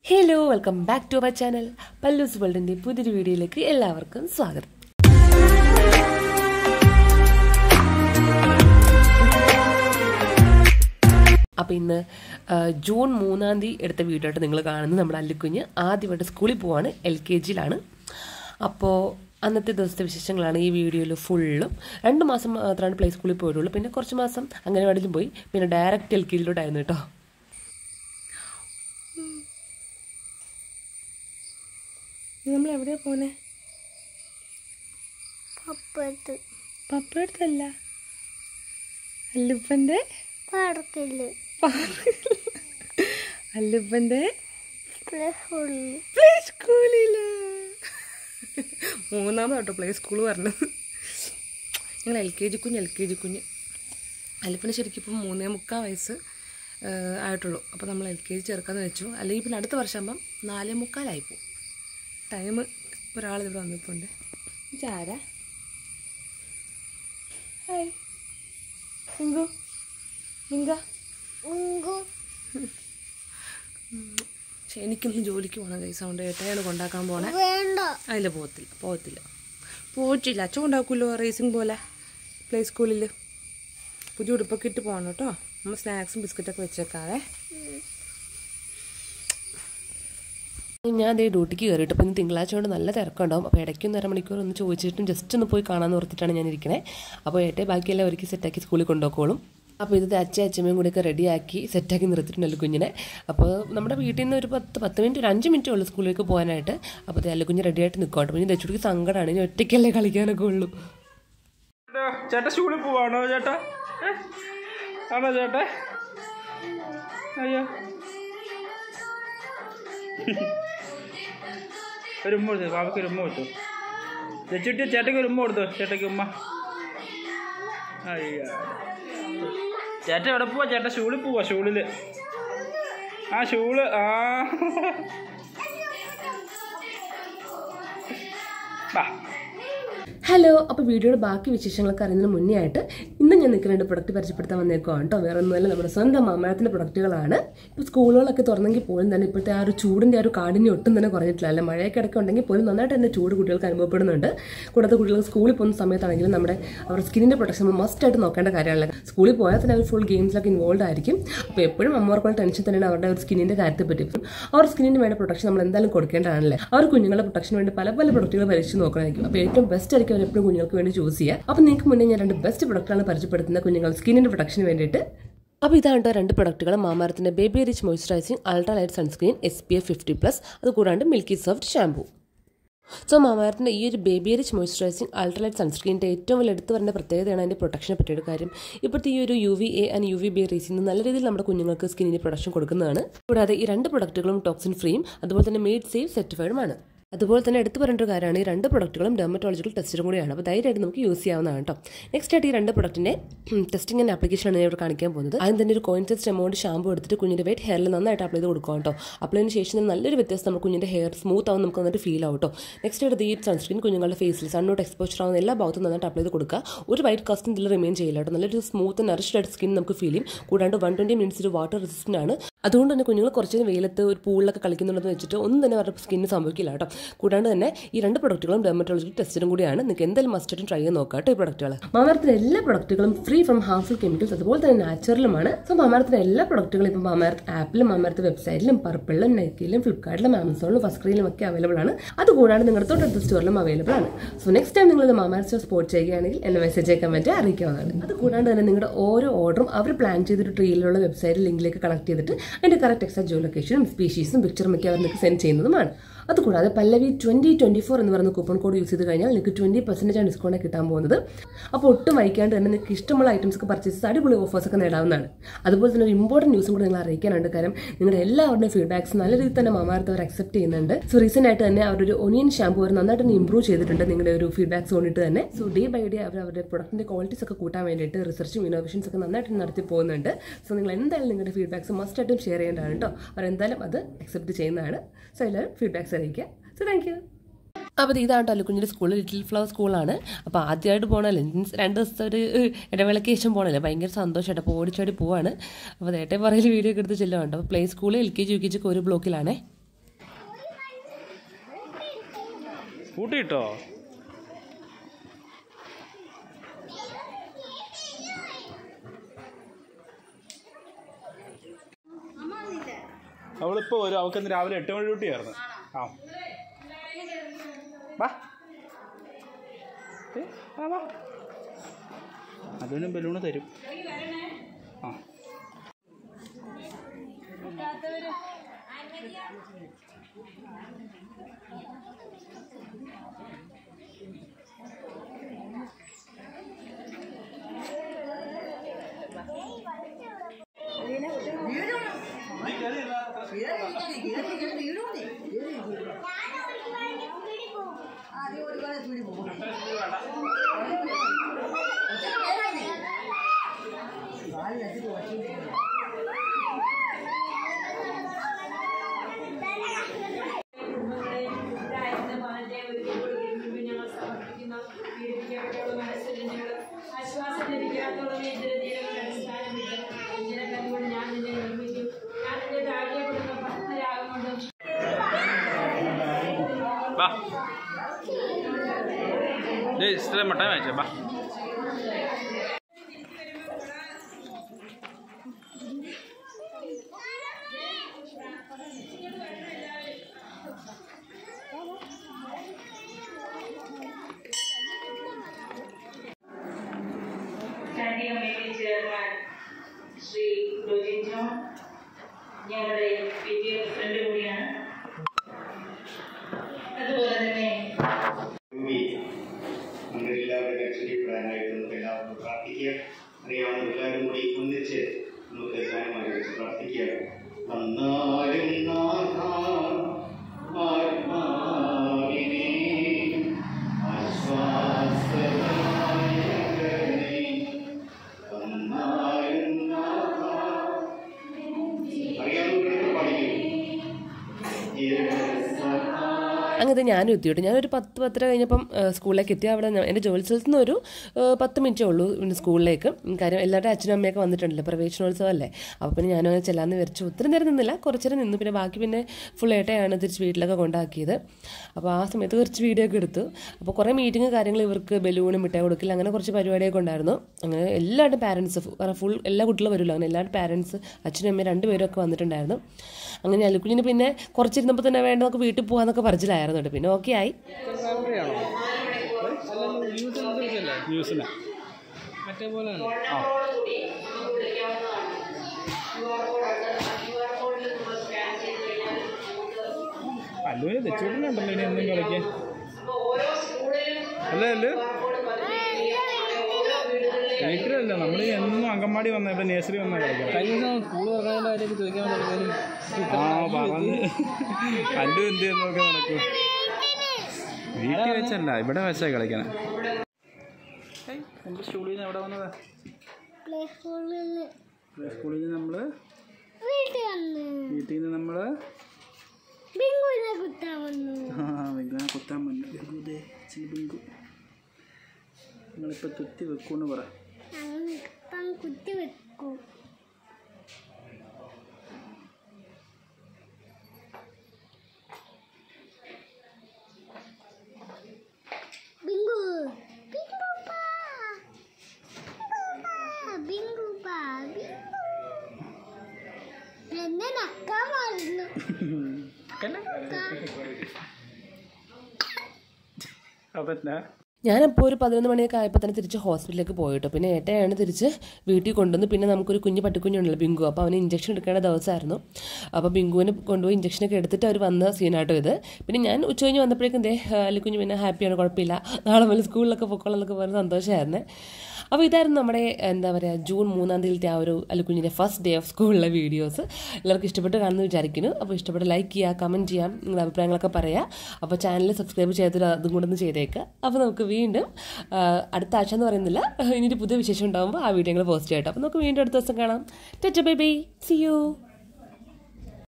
Hello welcome back to our channel Pallus വേൾഡിന്റെ പുതിയൊരു വീഡിയോയിലേക്ക് എല്ലാവർക്കും സ്വാഗതം. അപ്പോൾ ഇന്ന് ജൂൺ 3 എടുത്ത വീഡിയോ ആയിട്ട് നിങ്ങൾ കാണുന്നത് നമ്മുടെ അല്ലിക്കുഞ്ഞ് ആദ്യമായിട്ട് സ്കൂളിൽ പോവാണ്, LKG-യിലാണ്. അപ്പോൾ അന്നത്തെ ദിവസത്തെ വിശേഷങ്ങളാണ് ഈ വീഡിയോയിൽ ഫുള്ളും. 2 മാസം മാത്രമാണ് പ്ലേ സ്കൂളിൽ പോയിട്ടുള്ളൂ, പിന്നെ കുറച്ച് മാസം അംഗനവാടിയിലും പോയി, പിന്നെ ഡയറക്റ്റ് LKG-യിലോട്ടായിരുന്നു കേട്ടോ. നമ്മൾ എവിടെയാ പോന്നെ? പപ്പടുത്തല്ല, അല്ലുപ്പന്റെ അല്ലുപ്പന്റെ പ്ലേ സ്കൂളില്. 3ാമതാട്ടോ പ്ലേ സ്കൂൾ പറഞ്ഞത്. ഞങ്ങൾ LKG കുഞ്ഞ്. അല്ലുപ്പന് ശരിക്കും ഇപ്പം 3.25 വയസ്സ് ആയിട്ടുള്ളൂ. അപ്പോൾ നമ്മൾ LKG ചേർക്കാമെന്ന് വെച്ചു. അല്ലെങ്കിൽ പിന്നെ അടുത്ത വർഷം ആകുമ്പം 4.25 ആയിപ്പോവും. ടൈം ഒരാളിവിടെ വന്നിട്ടുണ്ട്. ഇതാരാ? ഹായ് ഇങ്കു. പക്ഷെ എനിക്കൊന്നും ജോലിക്ക് പോകണം കൈ. സൗണ്ട് ഏട്ടയാണ് കൊണ്ടാക്കാൻ പോണേ. അതിൽ പോകത്തില്ല. അച്ഛൻ കൊണ്ടാക്കുമല്ലോ റേസിംഗ് പോലെ പ്ലേ സ്കൂളിൽ. പുതിയ ഉടുപ്പൊക്കെ ഇട്ട് പോകണം കേട്ടോ. നമ്മൾ സ്നാക്സും ബിസ്ക്കറ്റൊക്കെ വെച്ചേക്കാവേ. ഞാൻ അതേ ഡ്യൂട്ടിക്ക് കയറിയിട്ട് അപ്പോൾ ഇന്ന് തിങ്കളാഴ്ച കൊണ്ട് നല്ല തിരക്കുണ്ടാവും. അപ്പോൾ ഇടയ്ക്കൊന്ന് 1.5 മണിക്കൂർ ഒന്ന് ചോദിച്ചിട്ടും ജസ്റ്റ് ഒന്ന് പോയി കാണാമെന്ന് ഓർത്തിട്ടാണ് ഞാൻ ഇരിക്കണേ. അപ്പോൾ ഏട്ടേ ബാക്കിയെല്ലാം ഒരുക്കി സെറ്റാക്കി സ്കൂളിൽ കൊണ്ടുപോയിക്കോളും. അപ്പോൾ ഇത് അച്ഛമ്മയും കൂടെയൊക്കെ റെഡിയാക്കി സെറ്റാക്കി നിർത്തിയിട്ടുണ്ടല്ലോ കുഞ്ഞിനെ. അപ്പോൾ നമ്മുടെ വീട്ടിൽ നിന്ന് ഒരു 10 മിനിറ്റ്, ഒരു 5 മിനിറ്റേ ഉള്ളൂ സ്കൂളിലേക്ക് പോകാനായിട്ട്. അപ്പോൾ അല്ലുകുഞ്ഞ് റെഡിയായിട്ട് നിൽക്കോട്ടെ. പിന്നെ ദച്ചുടിക്ക് സങ്കടമാണ്, ഇനി ഒറ്റയ്ക്കല്ലേ കളിക്കാനൊക്കെ ഉള്ളൂ. ചേട്ടാ സ്കൂളിൽ പോവാണോ ചേട്ടാ? ആണോ ചേട്ടാ? അയ്യോ ഒരു ഉമ്മ കൊടുത്തു, ബാബയ്ക്ക് ഒരു ഉമ്മ കൊടുത്തു. ദച്ചുട്ടി ചേട്ടയ്ക്ക് ഒരു ഉമ്മ കൊടുത്തു. ചേട്ടയ്ക്ക് ഉമ്മ. അയ്യോ ചേട്ടൻ എവിടെ പോവാ? ചേട്ടൻ ഷൂളിൽ പോവാ. ഷൂളിൽ ഷൂള് ബാ. ഹലോ, അപ്പോൾ വീഡിയോയുടെ ബാക്കി വിശേഷങ്ങളൊക്കെ അറിയുന്നതിന് മുന്നേ ആയിട്ട് ഇന്ന് ഞാൻ നിൽക്കുന്ന 2 പ്രൊഡക്റ്റ് പരിചയപ്പെടുത്താൻ വന്നേക്കുവാണ് കേട്ടോ. വേറെ ഒന്നുമല്ല, നമ്മുടെ സ്വന്തം മാമാരത്തിൻ്റെ പ്രൊഡക്റ്റുകളാണ്. ഇപ്പോൾ സ്കൂളുകളൊക്കെ തുറന്നെങ്കിൽ പോലും തന്നെ ഇപ്പോഴത്തെ ആ ഒരു ചൂടിൻ്റെ ആ ഒരു കാഠിന്യം ഒട്ടും തന്നെ കുറഞ്ഞിട്ടില്ല. അല്ല, മഴയൊക്കെ ഇടയ്ക്ക് ഉണ്ടെങ്കിൽ പോലും നന്നായിട്ട് തന്നെ ചൂട് കുട്ടികൾക്ക് അനുഭവപ്പെടുന്നുണ്ട്. കൂടാതെ കുട്ടികൾ സ്കൂളിൽ പോകുന്ന സമയത്താണെങ്കിലും അവരുടെ സ്കിന്നിൻ്റെ പ്രൊട്ടക്ഷൻ നമ്മൾ മസ്റ്റായിട്ട് നോക്കേണ്ട കാര്യമാണ്. സ്കൂളിൽ പോയാൽ തന്നെ അവർ ഫുൾ ഗെയിംസിലൊക്കെ ഇൻവോൾവ് ആയിരിക്കും. അപ്പോൾ എപ്പോഴും അമ്മമാർക്കുള്ള ടെൻഷൻ തന്നെയാണ് അവരുടെ ഒരു സ്കിന്നിൻ്റെ കാര്യത്തെ പറ്റി. അവരുടെ സ്കിന്നിന് വേണ്ട പ്രൊട്ടക്ഷൻ നമ്മൾ എന്തായാലും കൊടുക്കേണ്ടതാണല്ലേ. അവർ കുഞ്ഞുങ്ങളുടെ പ്രൊട്ടക്ഷന് വേണ്ടി പല പ്രൊഡക്റ്റുകൾ പരീക്ഷിച്ച് നോക്കണമായിരിക്കും. അപ്പോൾ ഏറ്റവും ബെസ്റ്റ് ആയിരിക്കും എപ്പോഴും കുഞ്ഞുങ്ങൾക്ക് വേണ്ടി ചൂസ് ചെയ്യുക. അപ്പോൾ നിങ്ങൾക്ക് മുന്നേ ഞാൻ 2 ബെസ്റ്റ് പ്രൊഡക്റ്റാണ് പരിചയപ്പെടുത്തുന്നത് കുഞ്ഞുങ്ങൾ സ്കിന്നിന്റെ പ്രൊട്ടക്ഷന് വേണ്ടിയിട്ട്. അപ്പോൾ ഇതാണ് 2 പ്രൊഡക്റ്റുകൾ. മാമാരത്തിന്റെ baby rich moisturising ultra light sunscreen SPF 50+, അതുകൂടാണ്ട് മിൽക്കി സോഫ്റ്റ് ഷാംപൂ. സോ മാമാരത്തിൻ്റെ ഈ ഒരു baby rich moisturising ultra light സൺസ്ക്രീനിൻ്റെ ഏറ്റവും വലിയ എടുത്ത് വരുന്ന പ്രത്യേകതയാണ് അതിൻ്റെ പ്രൊട്ടക്ഷനെ പറ്റിയൊരു കാര്യം. ഇപ്പോഴത്തെ ഈ ഒരു UVA ആൻഡ് UVB റേസിൽ നിന്ന് നല്ല രീതിയിൽ നമ്മുടെ കുഞ്ഞുങ്ങൾക്ക് സ്കിന്നിന് പ്രൊട്ടക്ഷൻ കൊടുക്കുന്നതാണ്. കൂടാതെ ഈ 2 പ്രൊഡക്റ്റുകളും ടോക്സിൻ ഫ്രീയും അതുപോലെ തന്നെ മെയ്ഡ് സേഫ് സർട്ടിഫൈഡുമാണ്. അതുപോലെ തന്നെ എടുത്തു പറയേണ്ട ഒരു കാര്യമാണ്, ഈ 2 പ്രൊഡക്റ്റുകളും ഡെർമറ്റോളജിക്കൽ ടെസ്റ്റും കൂടിയാണ്. അപ്പോൾ ധൈര്യമായിട്ട് നമുക്ക് യൂസ് ചെയ്യാവുന്നതാണ് കേട്ടോ. നെക്സ്റ്റ് ആയിട്ട് ഈ 2 പ്രൊഡക്റ്റിൻ്റെ ടെസ്റ്റിംഗ് ആൻഡ് ആപ്ലിക്കേഷനാണ് ഞാൻ ഇവിടെ കാണിക്കാൻ പോകുന്നത്. ആദ്യം തന്നെ ഒരു കോയിൻ ടെസ്റ്റ് എമൗണ്ട് ഷാമ്പൂ എടുത്തിട്ട് കുഞ്ഞിൻ്റെ വെയിറ്റ് ഹെയറിൽ നന്നായിട്ട് അപ്ലൈ ചെയ്ത് കൊടുക്കാം കേട്ടോ. അപ്ലൈ ചെയ്തതിന് ശേഷം നല്ലൊരു വ്യത്യാസം നമ്മുടെ കുഞ്ഞിൻ്റെ ഹെയർ സ്മൂത്ത് ആവും, നമുക്ക് നന്നായിട്ട് ഫീൽ ആവും കേട്ടോ. നെക്സ്റ്റ് ആയിട്ട് ഈ സൺസ്ക്രീൻ കുഞ്ഞുങ്ങളുടെ ഫേസിൽ സണ്ണോട്ട് എക്സ്പോഷർ ആവുന്ന എല്ലാ ഭാഗത്തും നന്നായിട്ട് അപ്ലൈ ചെയ്ത് കൊടുക്കുക. ഒരു വൈറ്റ് കാസ്റ്റിംഗ് ഇതിൽ റിമെയിൻ ചെയ്യില്ല കേട്ടോ. നല്ലൊരു സ്മൂത്ത് നറിഷ്ഡ് ആയിട്ട് സ്കിൻ നമുക്ക് ഫീൽ ചെയ്യും. കൂടാണ്ട് 120 മിനിറ്റ്സ് ഒരു വാട്ടർ റെസിസ്റ്റൻ്റ് ആണ്. അതുകൊണ്ട് തന്നെ കുഞ്ഞുങ്ങൾ കുറച്ച് വെയിലത്ത് ഒരു പൂളിലൊക്കെ കളിക്കുന്നുണ്ടെന്ന് വെച്ചിട്ട് ഒന്നും തന്നെ അവരുടെ സ്കിന്നിന് സംഭവിക്കില്ല കേട്ടോ. കൂടാണ്ട് തന്നെ ഈ 2 പ്രൊഡക്റ്റുകളും ഡെർമറ്റോളജിക്കൽ ടെസ്റ്റും കൂടിയാണ്. നിങ്ങൾക്ക് എന്തായാലും മസ്റ്റായിട്ടും ട്രൈ ചെയ്ത് നോക്കാം കേട്ടോ ഈ പ്രൊഡക്റ്റുകൾ. മാമാരത്തിന്റെ എല്ലാ പ്രൊഡക്റ്റുകളും ഫ്രീ ഫ്രം ഹാർംഫുൾ കെമിക്കൽസ് അതുപോലെ തന്നെ നാച്ചുറലുമാണ്. സോ മാമാരത്തിന്റെ എല്ലാ പ്രൊഡക്റ്റുകളും ഇപ്പോൾ മാമാരത്ത് ആപ്പിലും മാമാരത്ത് വെബ്സൈറ്റിലും പർപ്പിളിലും നൈക്കിയിലും ഫ്ലിപ്കാർട്ടിലും ആമസോണിലും ഫസ്റ്റ് സ്ക്രീനിലും ഒക്കെ അവൈലബിൾ ആണ്. അതുകൂടാണ്ട് നിങ്ങളുടെ തൊട്ടടുത്ത സ്റ്റോറിലും അവൈലബിൾ ആണ്. സോ നെക്സ്റ്റ് ടൈം നിങ്ങൾ മാമാരത്ത് സ്റ്റോർ സ്പോർട്ട് ചെയ്യുകയാണെങ്കിൽ എന്നെ മെസ്സേജ് അയക്കാൻ പറ്റി അറിയിക്കാവുന്നതാണ്. അതുകൂടാണ്ട് തന്നെ നിങ്ങളുടെ ഓരോ ഓർഡറും അവർ പ്ലാൻ ചെയ്തൊരു ട്രീയിലുള്ള വെബ്സൈറ്റ് ലിങ്കിലേക്ക് കണക്ട് ചെയ്തിട്ട് അതിന്റെ കറക്റ്റ് എക്സാക്ട് ജിയോ ലൊക്കേഷനും സ്പീഷീസും പിക്ചറും ഒക്കെ അവർ നിങ്ങൾക്ക് സെൻഡ് ചെയ്യുന്നതുമാണ്. അതുകൂടാതെ പല്ലവി 2024 എന്ന് പറയുന്ന കൂപ്പൺ കോഡ് യൂസ് ചെയ്ത് കഴിഞ്ഞാൽ നിങ്ങൾക്ക് 20% ഡിസ്കൗണ്ട് കിട്ടാൻ പോകുന്നത്. അപ്പോൾ ഒട്ടും വൈകാണ്ട് തന്നെ നിങ്ങൾക്ക് ഇഷ്ടമുള്ള ഐറ്റംസ് ഒക്കെ പർച്ചേസ് അടിപൊളി ഓഫേഴ്സ് ഒക്കെ നേടാവുന്നതാണ്. അതുപോലെ തന്നെ ഒരു ഇമ്പോർട്ടൻറ്റ് ന്യൂസും കൂടി നിങ്ങൾ അറിയിക്കാനുണ്ട്. കാരണം നിങ്ങളുടെ എല്ലാവരുടെയും ഫീഡ്ബാക്സ് നല്ല രീതിയിൽ തന്നെ മാമാരത്ത് അവർ അക്സെപ്റ്റ് ചെയ്യുന്നുണ്ട്. സോ റീസെന്റ് ആയിട്ട് തന്നെ അവരുടെ ഒരു ഒനിയൻ ഷാമ്പൂ അവർ നന്നായിട്ട് തന്നെ ഇംപ്രൂവ് ചെയ്തിട്ടുണ്ട് നിങ്ങളുടെ ഒരു ഫീഡ്ബാക്സ് കൊണ്ടിട്ട് തന്നെ. സോ ഡേ ബൈ ഡേ അവരുടെ പ്രൊഡക്റ്റിന്റെ ക്വാളിറ്റീസ് ഒക്കെ കൂട്ടാൻ വേണ്ടിയിട്ട് റിസർച്ചും ഇന്നോവേഷൻസ് ഒക്കെ നന്നായിട്ട് നടത്തി പോകുന്നുണ്ട്. സോ നിങ്ങൾ എന്തായാലും നിങ്ങളുടെ ഫീഡ്ബാക്സ് മസ്റ്റായിട്ടും ഷെയർ ചെയ്യേണ്ടതാണ് കേട്ടോ. അവരെന്തായാലും അത് അക്സെപ്റ്റ് ചെയ്യുന്നതാണ്. സോ എല്ലാവരും ഫീഡ്ബാക്സ് അറിയിക്കുക. So thank you. അപ്പോൾ ഇതാണ് അല്ലുകുഞ്ഞിൻ്റെ സ്കൂൾ, ലിറ്റിൽ ഫ്ലവർ സ്കൂളാണ്. അപ്പോൾ ആദ്യമായിട്ട് പോകണമല്ലോ, 2 ദിവസത്തെ ഒരു ഇടവേളയ്ക്ക് ശേഷം പോകണമല്ലോ, ഭയങ്കര സന്തോഷമായിട്ട് അപ്പോൾ ഓടിച്ചാടി പോവാണ്. അപ്പോൾ നേരത്തെ പറയൽ വീഡിയോ ഒക്കെ എടുത്ത് ചെല്ലുന്നുണ്ട്. അപ്പോൾ പ്ലേ സ്കൂൾ LKG UKG ഒക്കെ ഒരു ബ്ലോക്കിലാണേ. കൂട്ടിയിട്ടോ? അവളിപ്പോൾ വരും. അവൾക്കിന്ന് രാവിലെ 8 മണി ഡ്യൂട്ടിയായിരുന്നു. ആ വാ വാ. അതിനും ബലൂണ് തരും. ആ ഇഷ്ടം മട്ടൻ വാങ്ങിച്ചോ. ബാ ശ്രീ റോജിൻ ജോൺ ഞങ്ങളുടെ PTA പ്രസിഡന്റ് കൂടിയാണ്. അതുപോലെ തന്നെ നമ്മളെല്ലാവരും രക്ഷപ്പെടാനായിട്ട് നമുക്ക് എല്ലാവർക്കും പ്രാർത്ഥിക്കുക. അറിയാവുന്ന എല്ലാവരും കൂടി ഒന്നിച്ച് നമുക്ക് ഗാനമായി വെച്ച് പ്രാർത്ഥിക്കുക. വന്നാലും ആത്മാവിനെ ആശ്വാസദായകനേ, വന്നാലും അറിയാവുന്നവരൊക്കെ പഠിക്കും. അങ്ങനെ ഞാനും എത്തിയിട്ട് ഞാനൊരു 10-10:30 കഴിഞ്ഞപ്പം സ്കൂളിലേക്ക് എത്തി. അവിടെ എൻ്റെ ജോലി സ്ഥലത്ത് നിന്ന് ഒരു 10 മിനിറ്റേ ഉള്ളൂ പിന്നെ സ്കൂളിലേക്ക്. കാര്യം എല്ലാവരുടെ അച്ഛനും അമ്മയൊക്കെ വന്നിട്ടുണ്ടല്ലോ, പ്രവേശനോത്സവം അല്ലേ. അപ്പോൾ പിന്നെ ഞാനും അങ്ങനെ ചെല്ലാമെന്ന് വിചാരിച്ചു. ഒത്തിരി നേരം നിന്നില്ല, കുറച്ച് നേരം നിന്നു. പിന്നെ ബാക്കി പിന്നെ ഫുൾ ഏട്ടയാണ് തിരിച്ച് വീട്ടിലൊക്കെ കൊണ്ടാക്കിയത്. അപ്പോൾ ആ സമയത്ത് കുറച്ച് വീഡിയോ ഒക്കെ എടുത്തു. അപ്പോൾ കുറേ മീറ്റിംഗ് കാര്യങ്ങൾ, ഇവർക്ക് ബലൂണ് മിഠായി കൊടുക്കില്ല, അങ്ങനെ കുറച്ച് പരിപാടിയൊക്കെ ഉണ്ടായിരുന്നു. അങ്ങനെ എല്ലാവരുടെ പാരൻസ് ഫുൾ എല്ലാ കുട്ടികളും വരുമല്ലോ, അങ്ങനെ എല്ലാവരുടെ പാരൻസ് അച്ഛനും അമ്മയും 2 പേരും ഒക്കെ വന്നിട്ടുണ്ടായിരുന്നു. അങ്ങനെ അലുക്കുഞ്ഞിന് പിന്നെ കുറച്ചിരുന്നപ്പോൾ തന്നെ വേണ്ട നമുക്ക് വീട്ടിൽ പോകാമെന്നൊക്കെ പറഞ്ഞില്ലായിരുന്നു. പിന്നെ ഓക്കെ ആയി. അല്ലുവിന് തെച്ചുവിട്ടുണ്ടല്ലോ ഇനി ഒന്നും കളിക്കാൻ അല്ലേ? അല്ലേ വീട്ടിലല്ല, നമ്മൾ എന്നും അങ്കൻവാടി വന്ന ഇവിടെ നേഴ്സറി വന്നാൽ കളിക്കാം. സ്കൂൾ തുറക്കാനുള്ള കാര്യമൊക്കെ ചോദിക്കാൻ പറഞ്ഞ് അല്ലു എന്ത് ചെയ്യുന്നൊക്കെ നടക്കും. വീട്ടിൽ വെച്ചല്ല, ഇവിടെ വെച്ചാ കളിക്കണേ. എൻ്റെ സ്കൂളിൽ നിന്ന് എവിടെ വന്നതാ? സ്കൂളിൽ നിന്ന് നമ്മൾ വീട്ടിൽ നിന്ന് നമ്മൾ ബിങ്കുവിനെ കുത്താൻ വന്നു. ബിങ്കു നിങ്ങളിപ്പോൾ കുത്തി വെക്കൂന്ന് പറ. കുത്തി വെക്കൂ. ബിങ്കു ബിങ്കു എന്നെ നക്കാൻ മാറുന്നു. അതന്നെ. ഞാനപ്പോൾ ഒരു 11 മണിയൊക്കെ ആയപ്പോൾ തന്നെ തിരിച്ച് ഹോസ്പിറ്റലിലേക്ക് പോയിട്ടോ. പിന്നെ ഏട്ടയാണ് തിരിച്ച് വീട്ടിൽ കൊണ്ടുവന്ന്. പിന്നെ നമുക്കൊരു കുഞ്ഞ് പട്ടിക്കുഞ്ഞുണ്ടല്ലോ ബിങ്കു, അപ്പോൾ അവന് ഇഞ്ചക്ഷൻ എടുക്കേണ്ട ദിവസമായിരുന്നു. അപ്പോൾ ബിങ്കുവിന് കൊണ്ടുപോയി ഇഞ്ചക്ഷനൊക്കെ എടുത്തിട്ട് അവർ വന്ന സീനാട്ടോ ഇത്. പിന്നെ ഞാൻ ഉച്ച കഴിഞ്ഞ് വന്നപ്പോഴേക്കും അല്ലിക്കുഞ്ഞ് പിന്നെ ഹാപ്പിയാണ്, കുഴപ്പമില്ല, നാളെ മുതൽ സ്കൂളിലൊക്കെ പൊക്കോളെന്നൊക്കെ പറഞ്ഞ് സന്തോഷമായിരുന്നേ. അപ്പോൾ ഇതായിരുന്നു നമ്മുടെ എന്താ പറയുക ജൂൺ 3-ാം തീയതിയിലത്തെ ആ ഒരു അല്ലിക്കുഞ്ഞിൻ്റെ ഫസ്റ്റ് ഡേ ഓഫ് സ്കൂളിലെ വീഡിയോസ്. എല്ലാവർക്കും ഇഷ്ടപ്പെട്ട് കാണുമെന്ന് വിചാരിക്കുന്നു. അപ്പോൾ ഇഷ്ടപ്പെട്ട് ലൈക്ക് ചെയ്യുക, കമൻറ്റ് ചെയ്യാം, നിങ്ങളുടെ അഭിപ്രായങ്ങളൊക്കെ പറയാം. അപ്പോൾ ചാനൽ സബ്സ്ക്രൈബ് ചെയ്തിട്ട് അതും കൂടെ ഒന്ന് ചെയ്തേക്കുക. അപ്പോൾ നമുക്ക് വീണ്ടും അടുത്ത ആഴ്ച എന്ന് പറയുന്നില്ല, ഇനിയൊരു പുതിയ വിശേഷം ഉണ്ടാകുമ്പോൾ ആ വീഡിയോ ഞങ്ങൾ പോസ്റ്റ് ചെയ്യട്ടോ. അപ്പോൾ നമുക്ക് വീണ്ടും അടുത്ത ദിവസം കാണാം. Bye bye, see U.